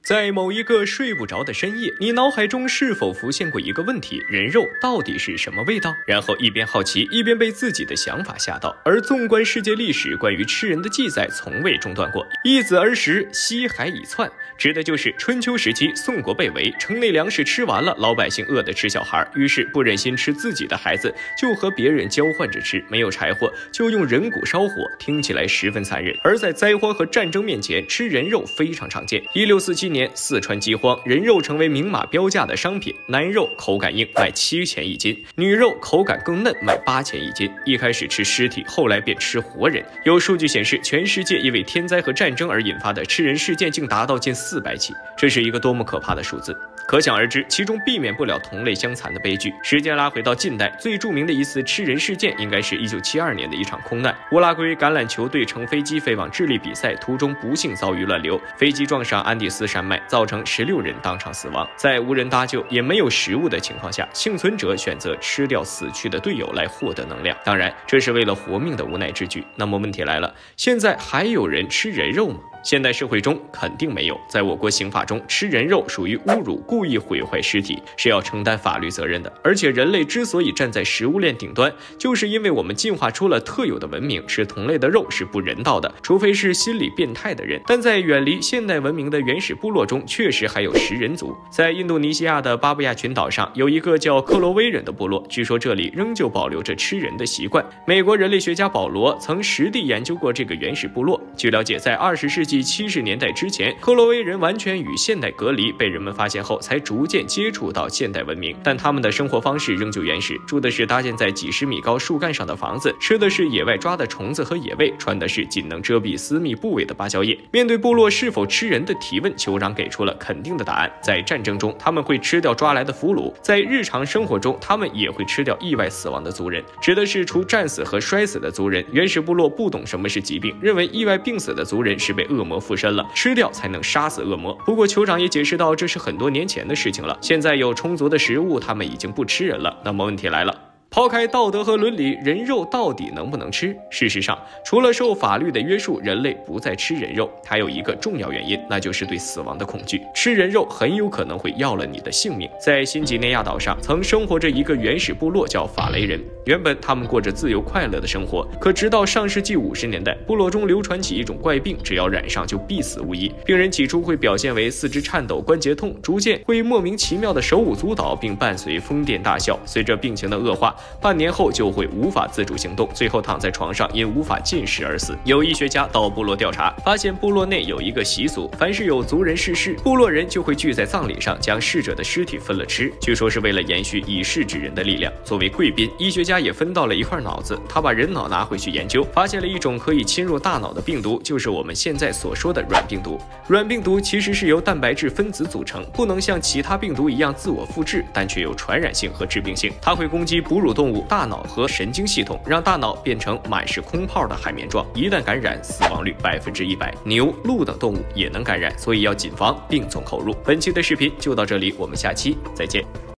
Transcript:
在某一个睡不着的深夜，你脑海中是否浮现过一个问题：人肉到底是什么味道？然后一边好奇，一边被自己的想法吓到。而纵观世界历史，关于吃人的记载从未中断过。易子而食，西海已窜，指的就是春秋时期宋国被围，城内粮食吃完了，老百姓饿得吃小孩，于是不忍心吃自己的孩子，就和别人交换着吃。没有柴火，就用人骨烧火，听起来十分残忍。而在灾荒和战争面前，吃人肉非常常见。1647年，四川饥荒，人肉成为明码标价的商品。男肉口感硬，卖7000一斤；女肉口感更嫩，卖8000一斤。一开始吃尸体，后来便吃活人。有数据显示，全世界因为天灾和战争而引发的吃人事件竟达到近400起，这是一个多么可怕的数字！可想而知，其中避免不了同类相残的悲剧。时间拉回到近代，最著名的一次吃人事件，应该是1972年的一场空难。乌拉圭橄榄球队乘飞机飞往智利比赛，途中不幸遭遇乱流，飞机撞上安第斯山脉，造成16人当场死亡。在无人搭救也没有食物的情况下，幸存者选择吃掉死去的队友来获得能量。当然，这是为了活命的无奈之举。那么问题来了，现在还有人吃人肉吗？现代社会中肯定没有。在我国刑法中，吃人肉属于侮辱、故意毁坏尸体，是要承担法律责任的。而且人类之所以站在食物链顶端，就是因为我们进化出了特有的文明，吃同类的肉是不人道的，除非是心理变态的人。但在远离现代文明的原始部落中，确实还有食人族。在印度尼西亚的巴布亚群岛上，有一个叫克罗威人的部落，据说这里仍旧保留着吃人的习惯。美国人类学家保罗曾实地研究过这个原始部落。据了解，在20世纪70年代之前，克罗威人完全与现代隔离，被人们发现后才逐渐接触到现代文明。但他们的生活方式仍旧原始，住的是搭建在几十米高树干上的房子，吃的是野外抓的虫子和野味，穿的是仅能遮蔽私密部位的芭蕉叶。面对部落是否吃人的提问，酋长给出了肯定的答案。在战争中，他们会吃掉抓来的俘虏；在日常生活中，他们也会吃掉意外死亡的族人，指的是除战死和摔死的族人。原始部落不懂什么是疾病，认为意外病死的族人是被恶魔附身了，吃掉才能杀死恶魔。不过酋长也解释到，这是很多年前的事情了，现在有充足的食物，他们已经不吃人了。那么问题来了，抛开道德和伦理，人肉到底能不能吃？事实上，除了受法律的约束，人类不再吃人肉，还有一个重要原因，那就是对死亡的恐惧。吃人肉很有可能会要了你的性命。在新几内亚岛上，曾生活着一个原始部落，叫法雷人。原本他们过着自由快乐的生活，可直到上世纪50年代，部落中流传起一种怪病，只要染上就必死无疑。病人起初会表现为四肢颤抖、关节痛，逐渐会莫名其妙的手舞足蹈，并伴随疯癫大笑。随着病情的恶化，半年后就会无法自主行动，最后躺在床上因无法进食而死。有医学家到部落调查，发现部落内有一个习俗，凡是有族人逝世，部落人就会聚在葬礼上，将逝者的尸体分了吃，据说是为了延续已逝之人的力量。作为贵宾，医学家也分到了一块脑子，他把人脑拿回去研究，发现了一种可以侵入大脑的病毒，就是我们现在所说的软病毒。软病毒其实是由蛋白质分子组成，不能像其他病毒一样自我复制，但却有传染性和致病性。它会攻击哺乳动物大脑和神经系统，让大脑变成满是空泡的海绵状，一旦感染，死亡率100%。牛、鹿等动物也能感染，所以要谨防，并从口入。本期的视频就到这里，我们下期再见。